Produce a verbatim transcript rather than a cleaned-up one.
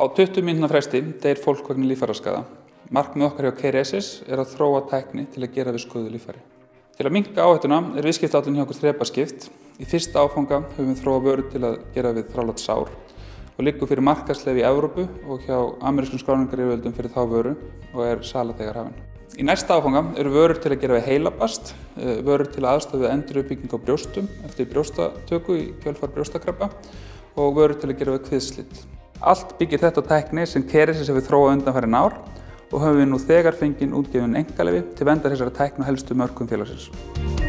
Á tuttugu mínútna fresti deyr fólk vegna líffæraskaða. Markmið okkar hjá Keresis er að þróa tækni til að gera við skurð líffæri. Til að minnka áhættuna er viðskiptaáætlun hjá okkur þrepaskipt. Í fyrsta áfanga höfum við þróað vörur til að gera við þrálát sár og liggur fyrir markaðsleyfi í Evrópu og hjá amerískum skráningaryfirvöldum fyrir þá vöru og er sala þegar hafin. Í næsta áfanga eru vörur til að gera við heilabast, vörur til að aðstoða við enduruppbyggingu á brjóstum eftir brjóstatöku í kjölfar brjóstakrabba og vörur til að gera við kviðslit. Allt byggir þetta á tækni sem Keresis hefur þróað undanfarin ár og höfum við nú þegar fengið útgefin einkaleyfi til verndar þessara tækni á helstu mörkum félagsins.